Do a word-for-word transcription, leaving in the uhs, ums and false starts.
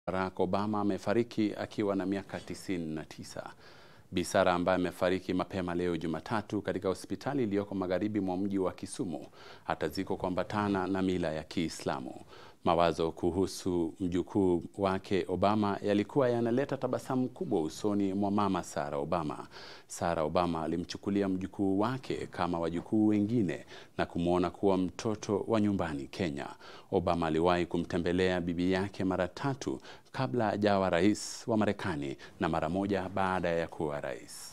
Barack Obama amefariki akiwa na miaka tisini na tisa. Bi Sarah ambaye amefariki mapema leo Jumatatu katika hospitali iliyoko magharibi mwa mji wa Kisumu atazikwa kuambatana na mila ya Kiislamu. Mawazo kuhusu mjukuu wake Obama yalikuwa yanaleta tabasamu kubwa usoni mwa mama Sarah Obama. Sarah Obama alimchukulia mjukuu wake kama wajukuu wengine na kumwona kuwa mtoto wa nyumbani Kenya. Obama aliwahi kumtembelea bibi yake mara tatu kabla hajawa rais wa Marekani na mara moja baada ya kuwa rais.